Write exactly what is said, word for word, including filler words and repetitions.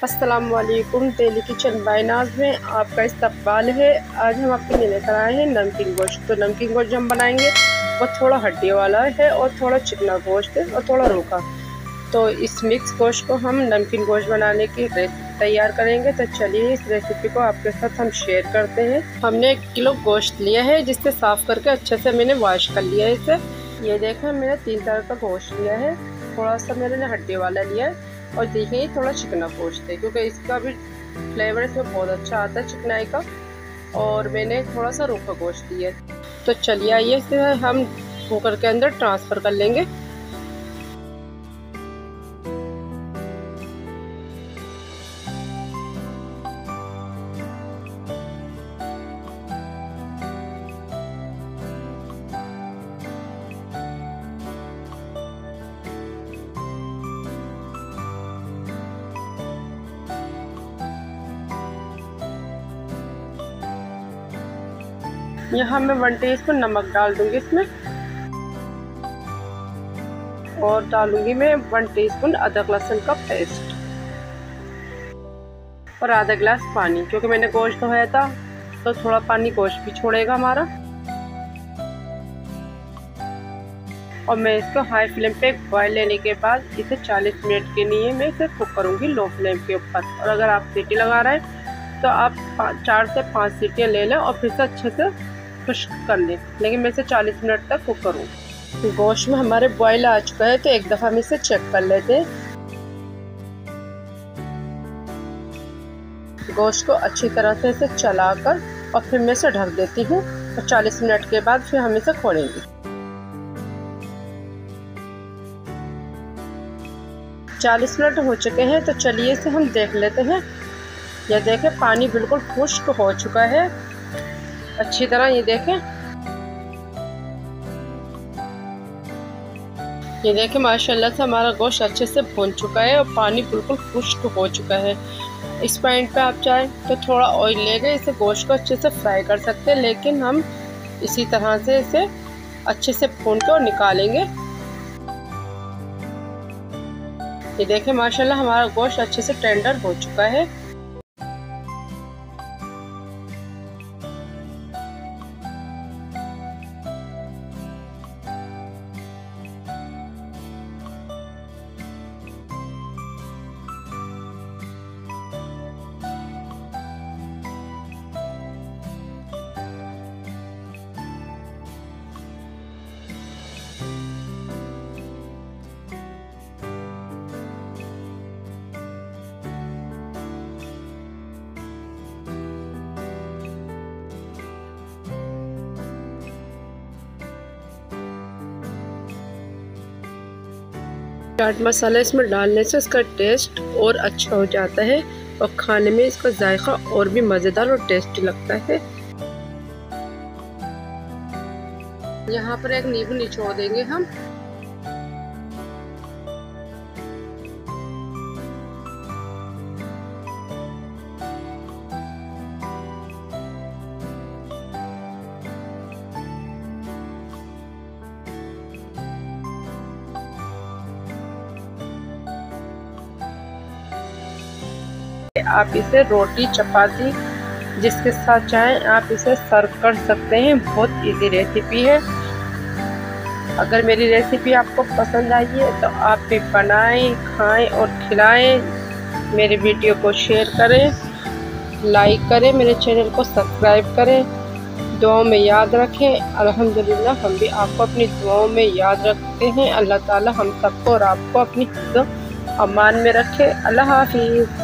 अस्सलाम वालेकुम। Daily kitchen bye नाज में आपका इस्तकबाल है। आज हम आपके लिए लेकर आए हैं नमकीन गोश्त। तो नमकीन गोश्त जो हम बनाएंगे वो थोड़ा हड्डी वाला है और थोड़ा चिकना गोश्त है और थोड़ा रूखा। तो इस मिक्स गोश्त को हम नमकीन गोश्त बनाने की रेसिपी तैयार करेंगे। तो चलिए इस रेसिपी को आपके साथ हम शेयर करते हैं। हमने एक किलो गोश्त लिया है जिससे साफ़ करके अच्छे से मैंने वॉश कर लिया है इसे। ये देखें मैंने तीन तरह का गोश्त लिया है। थोड़ा सा मैंने हड्डी वाला लिया है और देखिए थोड़ा चिकना गोश्त है क्योंकि इसका भी फ्लेवर इसमें बहुत अच्छा आता है चिकनाई का। और मैंने थोड़ा सा रूखा गोश्त लिया है। तो चलिए आइए इसे हम कुकर के अंदर ट्रांसफ़र कर लेंगे। यहाँ मैं वन टीस्पून नमक डाल दूंगी इसमें और डालूंगी मैं वन टीस्पून अदरक लहसुन का पेस्ट और आधा गिलास पानी, क्योंकि मैंने गोश्त धोया था तो थोड़ा पानी गोश्त भी छोड़ेगा हमारा। और मैं इसको हाई फ्लेम पे बॉयल लेने के बाद इसे चालीस मिनट के लिए मैं इसे कुक करूँगी लो फ्लेम के ऊपर। और अगर आप सीटी लगा रहे हैं तो आप चार से पाँच सीटियाँ ले लें और फिर से अच्छे से खुश्क कर लें, लेकिन मैं इसे चालीस मिनट तक कुक करूँ। गोश्त में हमारे बॉयल आ चुका है तो एक दफ़ा हम इसे चेक कर लेते हैं। गोश्त को अच्छी तरह से इसे चलाकर और फिर मैं इसे ढक देती हूँ और चालीस मिनट के बाद फिर हम इसे खोलेंगे। चालीस मिनट हो चुके हैं तो चलिए इसे हम देख लेते हैं। यह देखें पानी बिल्कुल खुश्क हो चुका है अच्छी तरह। ये देखें ये देखें माशाल्लाह से हमारा गोश्त अच्छे से भून चुका है और पानी बिल्कुल खुश्क हो चुका है। इस पॉइंट पे आप चाहें तो थोड़ा ऑयल लेके इसे गोश्त को अच्छे से फ्राई कर सकते हैं, लेकिन हम इसी तरह से इसे अच्छे से भून के और निकालेंगे। ये देखें माशाल्लाह हमारा गोश्त अच्छे से टेंडर हो चुका है। चाट मसाला इसमें डालने से इसका टेस्ट और अच्छा हो जाता है और खाने में इसका जायका और भी मज़ेदार और टेस्टी लगता है। यहाँ पर एक नींबू निचोड़ देंगे हम। आप इसे रोटी चपाती जिसके साथ चाहें आप इसे सर्व कर सकते हैं। बहुत इजी रेसिपी है। अगर मेरी रेसिपी आपको पसंद आई है तो आप भी बनाएं, खाएं और खिलाएं। मेरे वीडियो को शेयर करें, लाइक करें, मेरे चैनल को सब्सक्राइब करें। दुआओं में याद रखें। अल्हम्दुलिल्लाह हम भी आपको अपनी दुआओं में याद रखते हैं। अल्लाह ताला हम सबको और आपको अपनी हिफ्ज़-ओ-अमान में रखे। अल्लाह हाफिज़।